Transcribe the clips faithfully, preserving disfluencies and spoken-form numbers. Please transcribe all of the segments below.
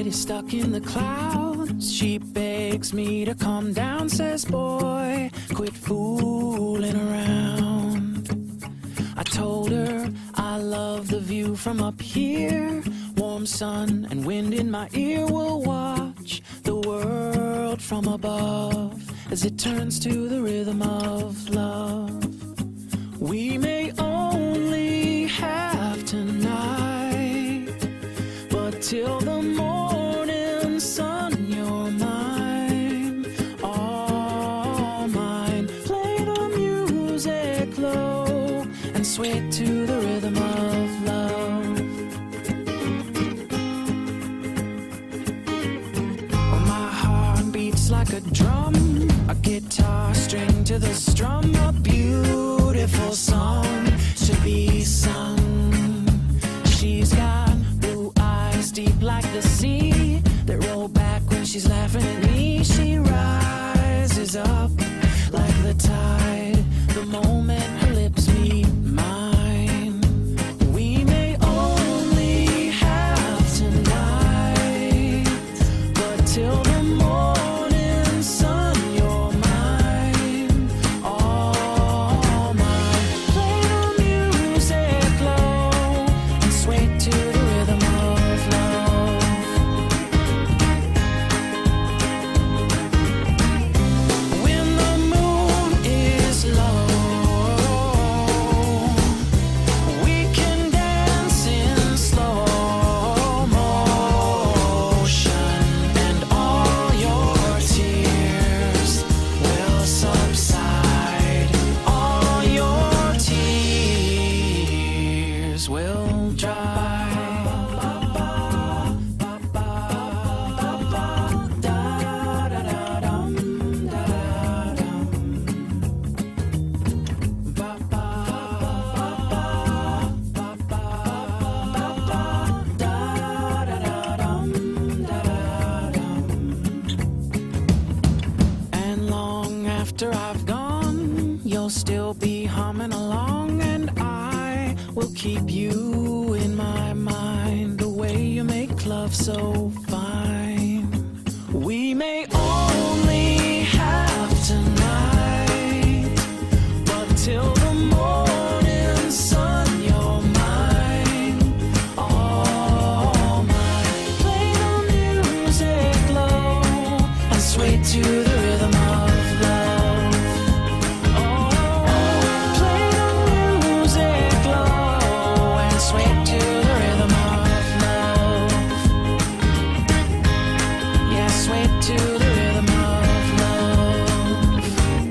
is stuck in the clouds. She begs me to calm down, says, boy, quit fooling around. I told her I love the view from up here. Warm sun and wind in my ear. Will watch the world from above as it turns to the rhythm of love. We may only have tonight, but till the morning sun, you're mine, all mine. Play the music low and sway to the rhythm of love. Oh, my heart beats like a drum, a guitar string to the strum, a beautiful song to be sung. She's got blue eyes deep like the sea that roll back when she's laughing at me. She rises up like the tide the moment her lips meet mine. We may only have tonight, but till the morning sun, you're mine, all mine. Play the music low and sway to the rhythm of love. When the moon is low, we can dance in slow motion, and all your tears will subside. All your tears will dry. And long after I've gone, you'll still be humming along, and I will keep you in my mind. The way you make love so fine. We may only have tonight, but till the morning sun, you're mine, all mine. Play the music low and sway to the rhythm of love. Oh, play the music low and sway to the rhythm of love. Yeah, sway to the rhythm of love.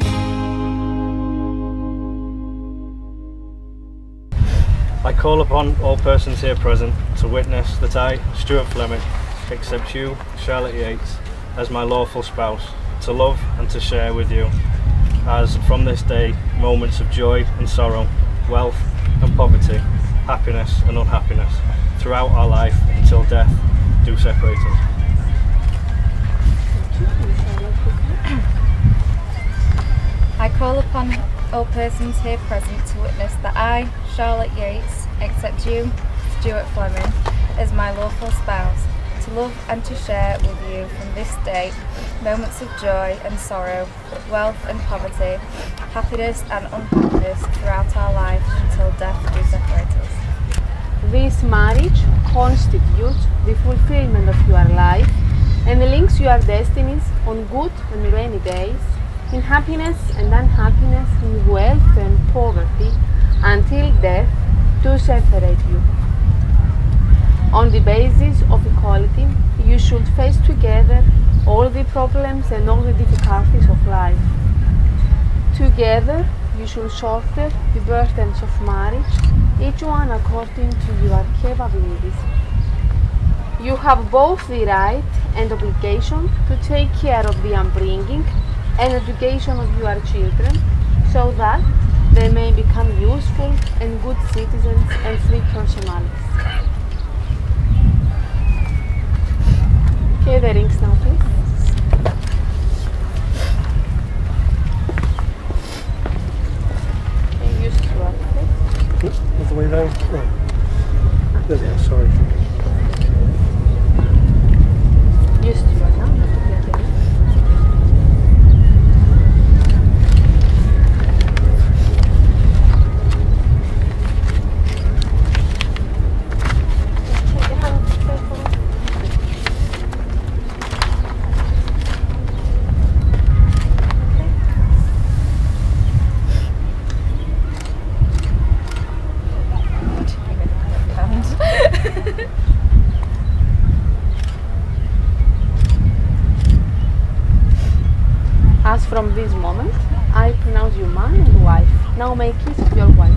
I call upon all persons here present to witness that I, Stuart Fleming, accept you, Charlotte Yates, as my lawful spouse, to love and to share with you, as from this day, moments of joy and sorrow, wealth and poverty, happiness and unhappiness, throughout our life until death do separate us. I call upon all persons here present to witness that I, Charlotte Yates, accept you, Stuart Fleming, as my lawful spouse, to love and to share with you from this day moments of joy and sorrow, wealth and poverty, happiness and unhappiness throughout our life until death do separate us. This marriage constitutes the fulfillment of your life and links your destinies on good and rainy days, in happiness and unhappiness, in wealth and poverty, until death do separate you. On the basis of equality, you should face together all the problems and all the difficulties of life. Together, you should shoulder the burdens of marriage, each one according to your capabilities. You have both the right and obligation to take care of the upbringing and education of your children, so that they may become useful and good citizens and free personalities. Okay, the rings now, please. Okay, use Stuart, please. All the way down? Oh. There's it, sorry. now may kiss your wife.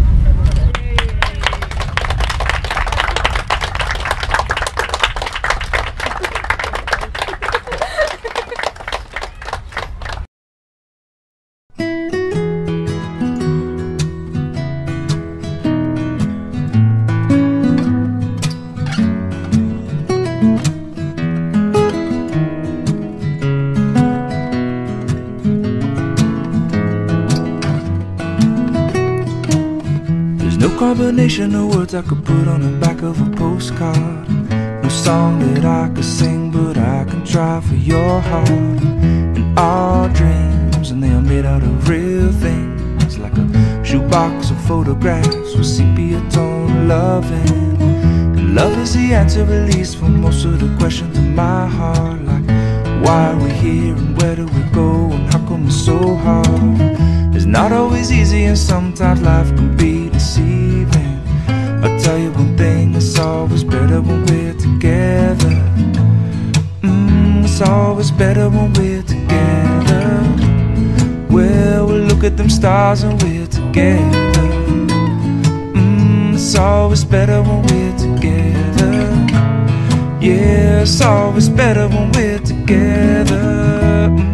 Combination of words I could put on the back of a postcard. No song that I could sing, but I can try for your heart. And our dreams, and they are made out of real things, like a shoebox of photographs with sepia tone loving. And love is the answer, at least for most of the questions in my heart, like why are we here and where do we go and how come it's so hard. It's not always easy and sometimes life can be deceiving. I'll tell you one thing, it's always better when we're together. Mm, it's always better when we're together. Well, we'll look at them stars and we're together. Mm, it's always better when we're together. Yeah, it's always better when we're together. Mm.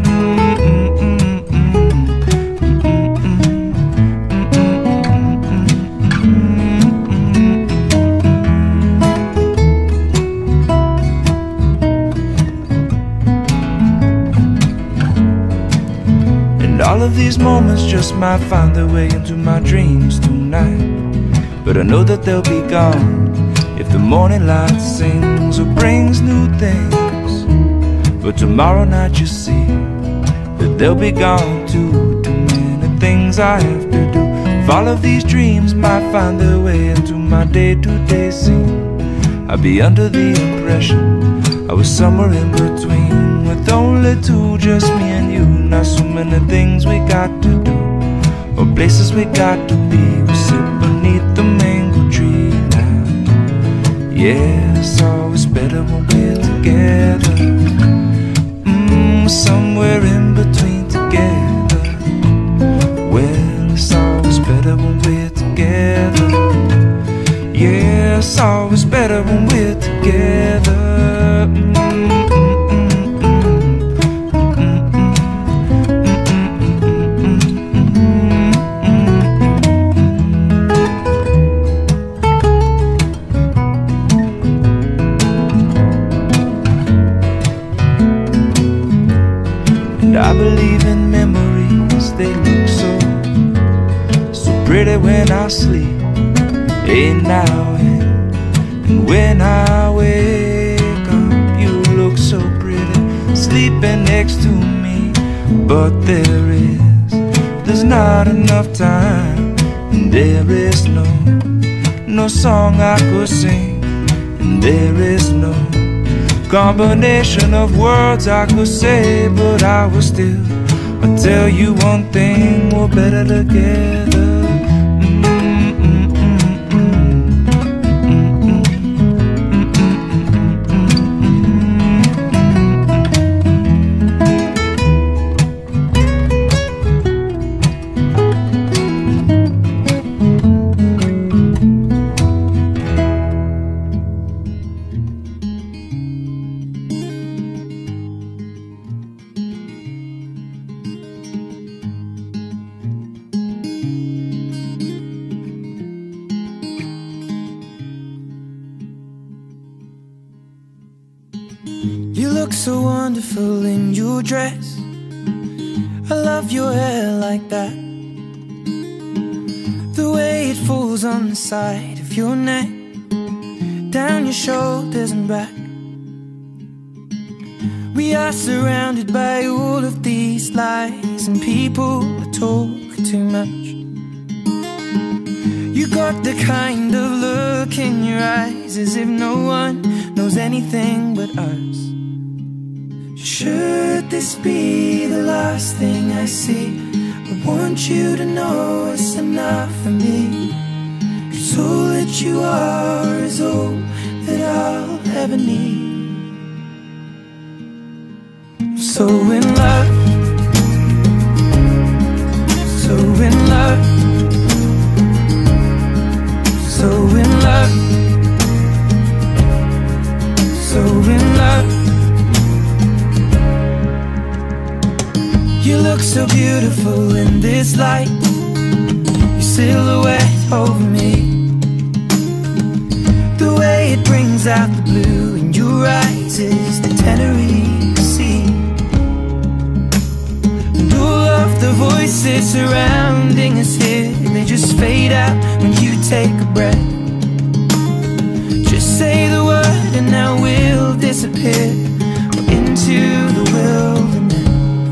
All of these moments just might find their way into my dreams tonight, but I know that they'll be gone if the morning light sings or brings new things. But tomorrow night you see that they'll be gone too. Too many things I have to do. If all of these dreams might find their way into my day-to-day scene, I'd be under the impression I was somewhere in between, with only two, just me and you. Not so many things we got to do, or places we got to be. We sit beneath the mango tree now. Yeah, it's always better when we're together. Mmm, somewhere in between together. Well, it's always better when we're together. Yeah, it's always better when we're together. I believe in memories, they look so, so pretty when I sleep. Hey now and, and when I wake up, you look so pretty, sleeping next to me. But there is, there's not enough time, and there is no, no song I could sing, and there is no combination of words I could say, but I will still, I'll tell you one thing, we're better together. You look so wonderful in your dress. I love your hair like that, the way it falls on the side of your neck, down your shoulders and back. We are surrounded by all of these lies, and people that talk too much. You got the kind of look in your eyes as if no one knows anything but us. Should this be the last thing I see, I want you to know it's enough for me. 'Cause all that you are is all that I'll ever need. I'm so in love, so in love. so beautiful in this light, your silhouette over me. The way it brings out the blue in your eyes is the Tenerife Sea. And all of the voices surrounding us here, they just fade out when you take a breath. Just say the word and now we'll disappear into the wilderness.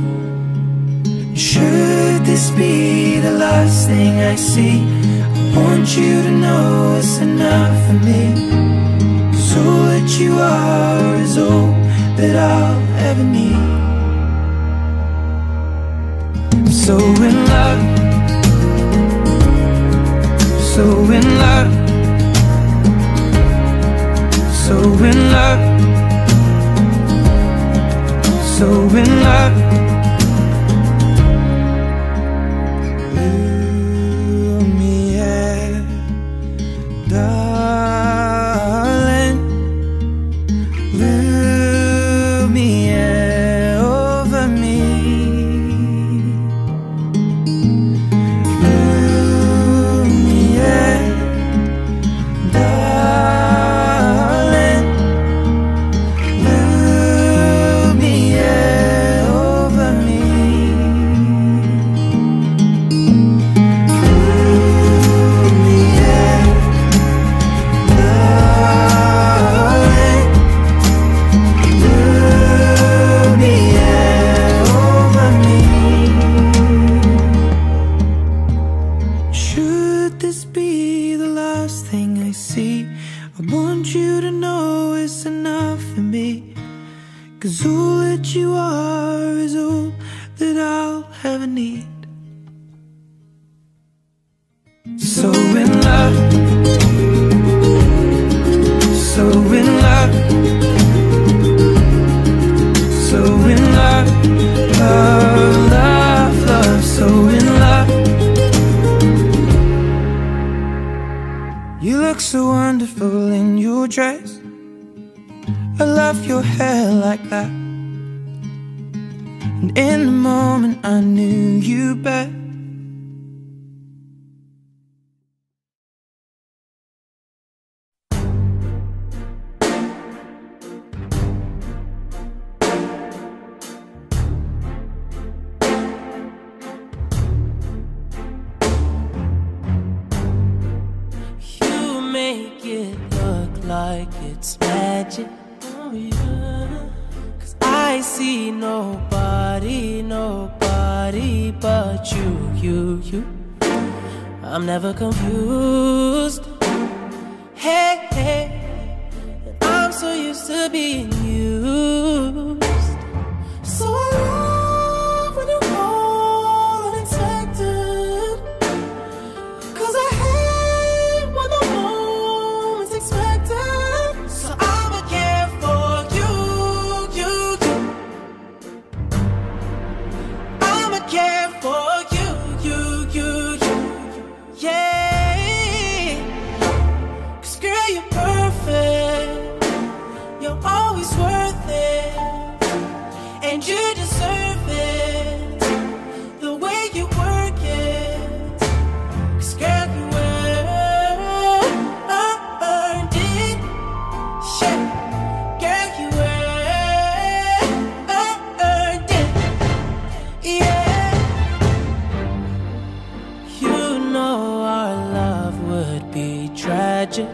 Should this be the last thing I see, I want you to know it's enough for me. 'Cause all that you are is all that I'll ever need. I'm so in love, so in love, so in love, so in love. I'm never confused. Hey, hey, I'm so used to being used. So I love when you call unexpected, 'cause I hate when the moment's expected. So I'ma care for you, you, you. I'ma care for you, you, you, you. Yeah, 'cause girl, you're perfect. You're always worth it, and you deserve it. The way you work it, 'cause girl, you earned it. Yeah, girl, you earned it. Yeah, you know our love would be tragic,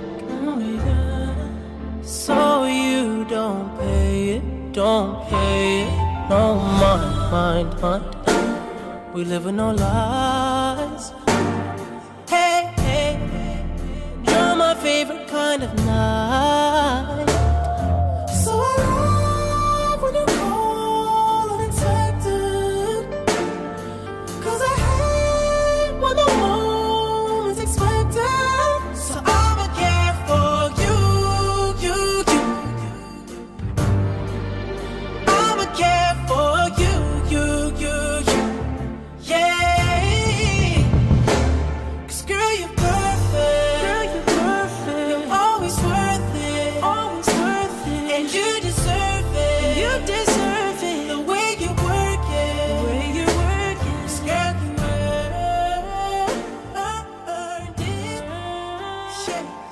so you don't pay it, don't pay it, no mind, mind, mind. We live with no lies. Hey, hey, you're my favorite kind of night. So I love when you call unexpected, 'cause I hate when the moment's expected. So I'ma care for you, you, you. I'ma care for you, you, you, you. Yeah. yeah.